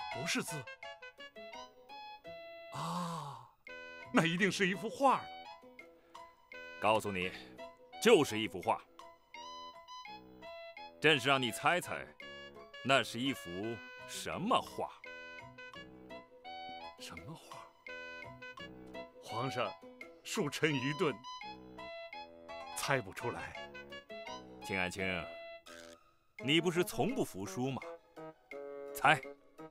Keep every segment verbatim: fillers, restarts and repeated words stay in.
不是字啊，那一定是一幅画了。 告诉你，就是一幅画。正是让你猜猜，那是一幅什么画？ 什么画？皇上，恕臣愚钝，猜不出来。 秦爱卿，你不是从不服输吗？猜。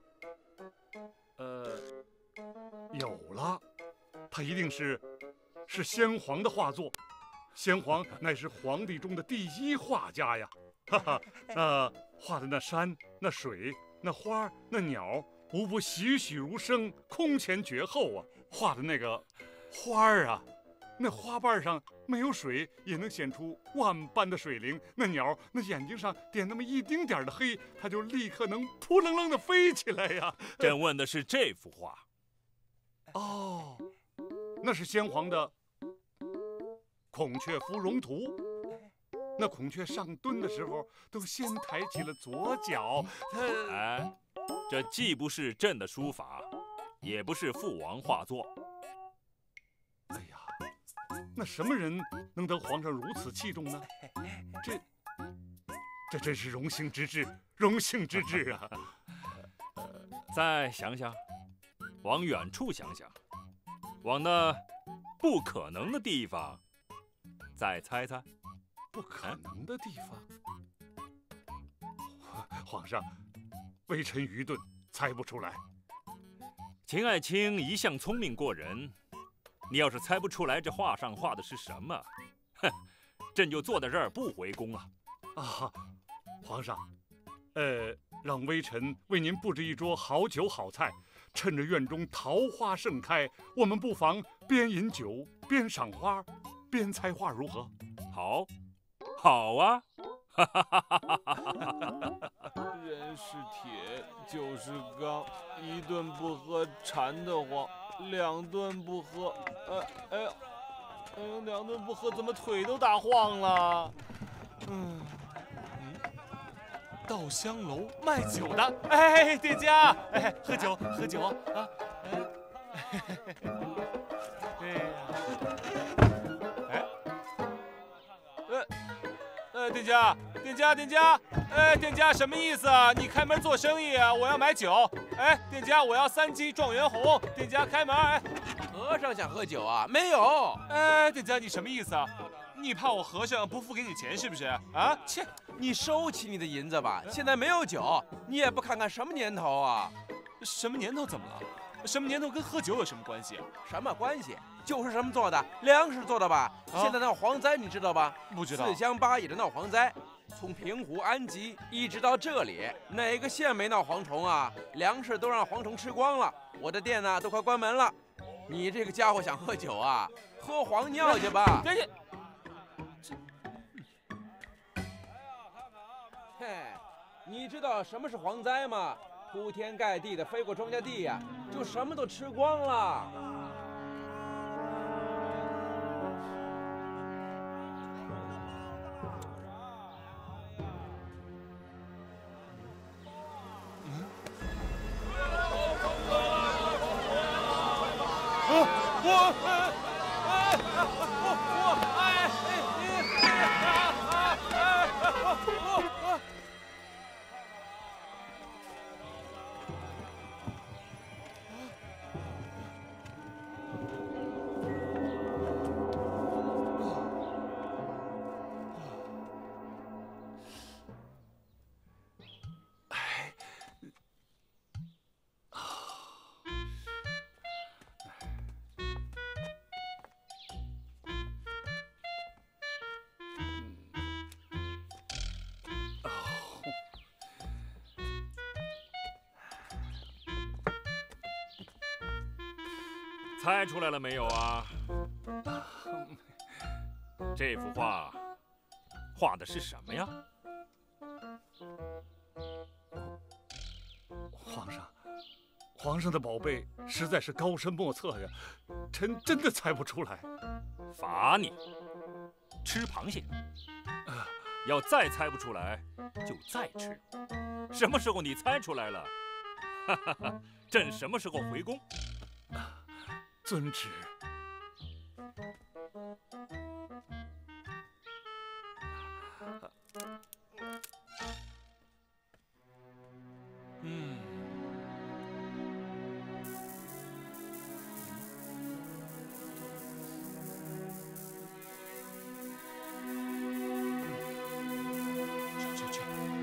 呃，有了，他一定是是先皇的画作。先皇乃是皇帝中的第一画家呀！哈哈，那画的那山、那水、那花、那鸟，无不栩栩如生，空前绝后啊！画的那个花儿啊，那花瓣上没有水也能显出万般的水灵；那鸟，那眼睛上点那么一丁点的黑，它就立刻能扑棱棱的飞起来呀！ 朕问的是这幅画。 哦，那是先皇的孔雀芙蓉图。那孔雀上蹲的时候，都先抬起了左脚。它哎，这既不是朕的书法，也不是父王画作。 哎呀，那什么人能得皇上如此器重呢？这这真是荣幸之至，荣幸之至啊！ 再想想，往远处想想，往那不可能的地方再猜猜。 不可能的地方，皇上，微臣愚钝，猜不出来。 秦爱卿一向聪明过人，你要是猜不出来这画上画的是什么，哼，朕就坐在这儿不回宫了。 啊，皇上，呃，让微臣为您布置一桌好酒好菜，趁着院中桃花盛开，我们不妨边饮酒边赏花，边猜画，如何？ 好。好啊！ 人是铁，酒是钢，一顿不喝馋得慌，两顿不喝，哎哎呦，哎呦，两顿不喝怎么腿都打晃了？嗯嗯，稻香楼卖酒的，哎，店家，哎，喝酒喝酒啊！哎，哎呀。呃，店家，店家，店家，哎，店家什么意思啊？你开门做生意啊？我要买酒。哎，店家，我要三击状元红。店家开门。哎， 和尚想喝酒啊？没有。 哎，店家，你什么意思啊？你怕我和尚不付给你钱是不是？啊？ 切，你收起你的银子吧。现在没有酒，你也不看看什么年头啊？ 什么年头怎么了？什么年头跟喝酒有什么关系啊？ 什么关系？就是什么做的？粮食做的吧？ 啊、 现在闹蝗灾，你知道吧？ 不知道。 四乡八野的闹蝗灾，从平湖、安吉一直到这里，哪个县没闹蝗虫啊？粮食都让蝗虫吃光了，我的店呢都快关门了。你这个家伙想喝酒啊？喝黄尿去吧！ 赶紧。 嘿，你知道什么是蝗灾吗？铺天盖地的飞过庄稼地呀、啊，就什么都吃光了。 猜出来了没有啊？这幅画画的是什么呀？ 皇上，皇上的宝贝实在是高深莫测呀，臣真的猜不出来。 罚你吃螃蟹，要再猜不出来就再吃。什么时候你猜出来了， 朕什么时候回宫？ 遵旨。 嗯。去去去！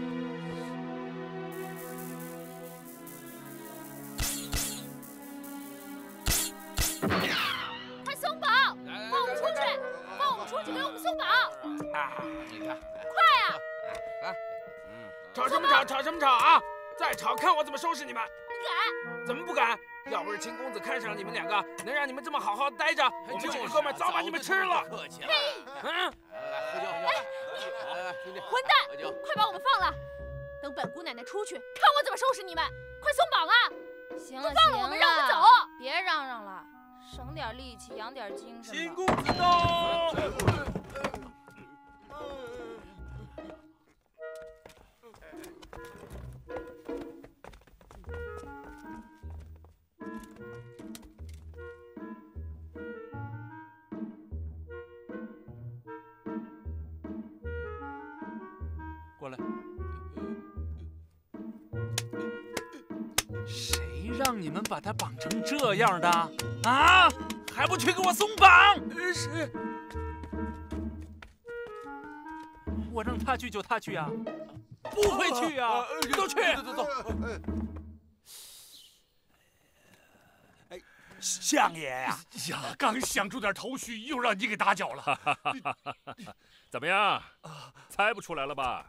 快松绑！放我们出去！放我们出去，给我们松绑！ 啊，你看， 快呀！ 啊， 吵什么吵？吵什么吵啊！再吵，看我怎么收拾你们！ 不敢！ 怎么不敢？要不是秦公子看上你们两个，能让你们这么好好待着，我们几个哥们早把你们吃了。 客气了。 嗯， 来，喝酒，喝酒。哎，兄弟， 混蛋！ 喝酒。 快把我们放了！等本姑奶奶出去，看我怎么收拾你们！快松绑啊！ 行了， 放了我们，让我们走！ 别嚷嚷了，省点力气，养点精神吧。 秦公子到。 过来。 谁让你们把他绑成这样的啊？还不去给我松绑！是。我让他去就他去啊，不会去啊！都去！走走走。 哎，相爷呀！ 呀，刚想出点头绪，又让你给打搅了。 怎么样？猜不出来了吧？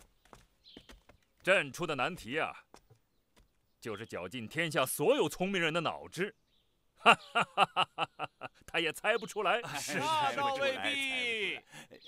朕出的难题啊，就是绞尽天下所有聪明人的脑汁，哈哈哈哈哈哈！他也猜不出来。 是， 那倒未必。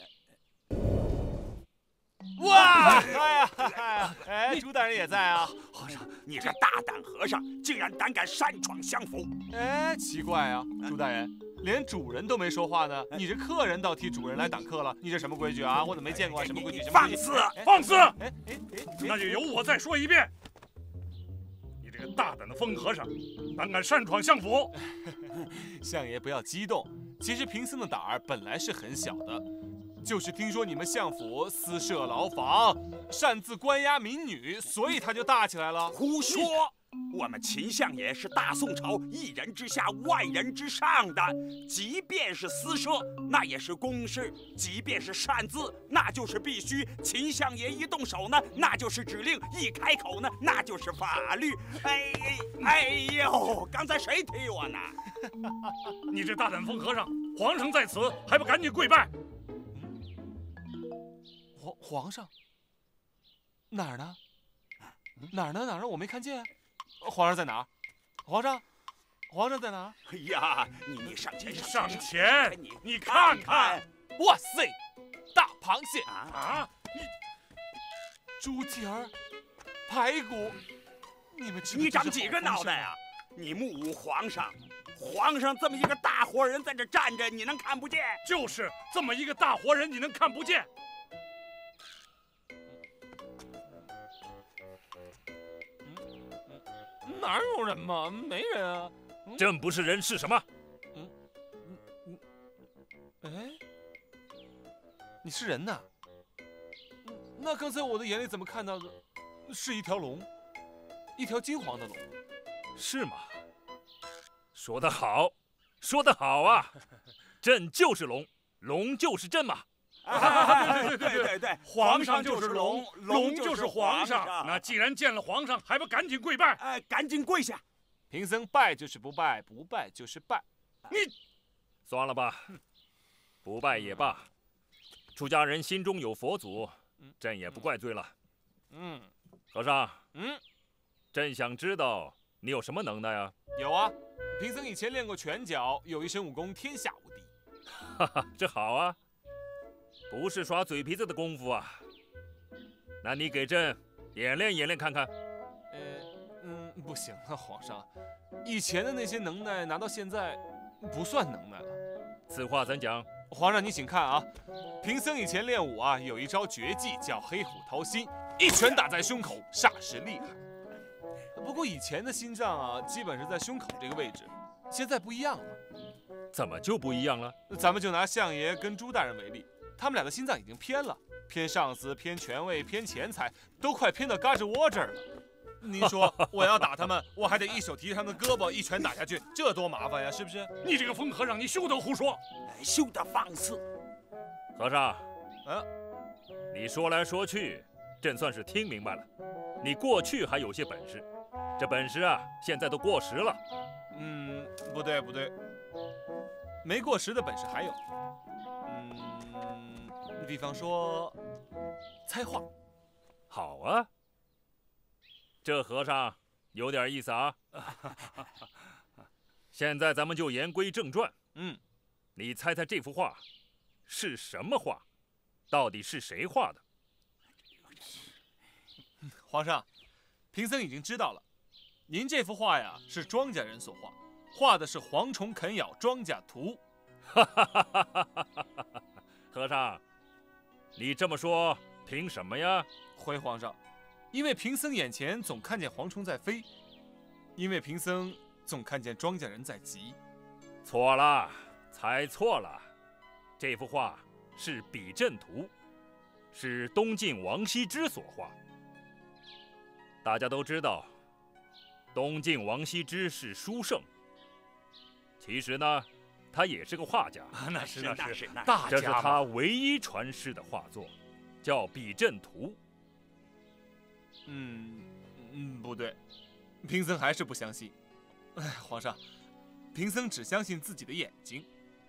哇！ 哎呀，哎，朱大人也在啊。 皇上，你这大胆和尚，竟然胆敢擅闯相府！ 哎，奇怪啊，朱大人，连主人都没说话呢，你这客人倒替主人来挡客了，你这什么规矩啊？我怎么没见过？什么规矩？什么放肆！ 放肆！ 哎哎哎！ 那就由我再说一遍。你这个大胆的疯和尚，胆敢擅闯相府！ 相爷不要激动，其实贫僧的胆儿本来是很小的。就是听说你们相府私设牢房，擅自关押民女，所以他就大起来了。 胡说！我们秦相爷是大宋朝一人之下万人之上的，即便是私设，那也是公事；即便是擅自，那就是必须。秦相爷一动手呢，那就是指令；一开口呢，那就是法律。哎哎呦，刚才谁踢我呢？ 你这大胆疯和尚，皇上在此，还不赶紧跪拜？ 皇皇上哪儿呢？哪儿呢？哪儿呢？我没看见。皇上在哪儿？皇上，皇上在哪儿？ 哎呀，你你上前上前，你你看看， 哇塞，大螃蟹啊！ 你猪蹄儿、排骨，你们你长几个脑袋啊？你目无皇上。皇上这么一个大活人在这站着，你能看不见？ 就是这么一个大活人，你能看不见？ 哪有人嘛？没人啊！ 朕不是人是什么？ 嗯嗯嗯，哎，你是人呐？那刚才我的眼里怎么看到的是一条龙，一条金黄的龙？ 是吗？说得好，说得好啊！朕就是龙，龙就是朕嘛！ 对对对对对对， 皇上就是龙，龙就是皇上。那既然见了皇上，还不赶紧跪拜？ 哎，赶紧跪下！ 贫僧拜就是不拜，不拜就是拜。 你算了吧，不拜也罢。出家人心中有佛祖，朕也不怪罪了。 嗯， 和尚， 嗯， 朕想知道你有什么能耐啊？ 有啊，贫僧以前练过拳脚，有一身武功天下无敌。 哈哈，这好啊。不是耍嘴皮子的功夫啊，那你给朕演练演练看看。 呃，嗯，不行啊，皇上，以前的那些能耐拿到现在不算能耐了。 此话怎讲？ 皇上，你请看啊，贫僧以前练武啊，有一招绝技叫黑虎掏心，一拳打在胸口，煞是厉害。不过过以前的心脏啊，基本是在胸口这个位置，现在不一样了。 怎么就不一样了？ 咱们就拿相爷跟朱大人为例，他们俩的心脏已经偏了，偏上司、偏权位、偏钱财，都快偏到胳肢窝这儿了。您说我要打他们，我还得一手提着他们的胳膊，一拳打下去，这多麻烦呀，是不是？ 你这个疯和尚，你休得胡说！ 休得放肆！ 和尚， 啊， 你说来说去，朕算是听明白了。你过去还有些本事，这本事啊，现在都过时了。 嗯，不对不对，没过时的本事还有。嗯，比方说猜话。 好啊，这和尚有点意思啊。现在咱们就言归正传。 嗯， 你猜猜这幅画是什么画？到底是谁画的？ 皇上，贫僧已经知道了，您这幅画呀是庄稼人所画，画的是蝗虫啃咬庄稼图。 和尚，你这么说凭什么呀？ 回皇上，因为贫僧眼前总看见蝗虫在飞，因为贫僧总看见庄稼人在急。 错了，猜错了，这幅画是比阵图，是东晋王羲之所画。大家都知道，东晋王羲之是书圣，其实呢，他也是个画家。 那是那是那大这是家他唯一传世的画作，叫《比阵图》。 嗯嗯，不对，贫僧还是不相信。哎，皇上，贫僧只相信自己的眼睛。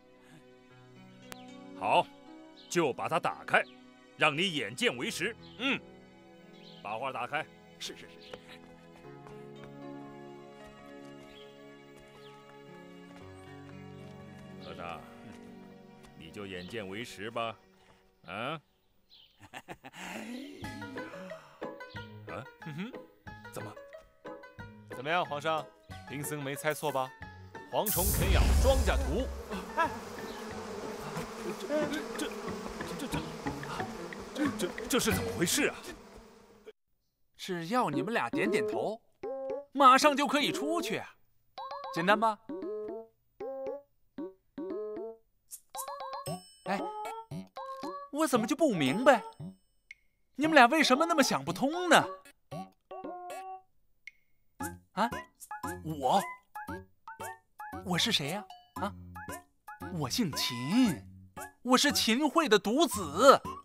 好，就把它打开，让你眼见为实。 嗯， 把画打开。 是是是是。 和尚，你就眼见为实吧。啊？啊？ 哼哼， 怎么？ 怎么样，皇上？贫僧没猜错吧？蝗虫啃咬庄稼图。 哎，这这这这这这这是怎么回事啊？ 只要你们俩点点头，马上就可以出去啊，简单吧？哎，我怎么就不明白，你们俩为什么那么想不通呢？啊，我，我是谁呀？啊，我姓秦，我是秦桧的独子。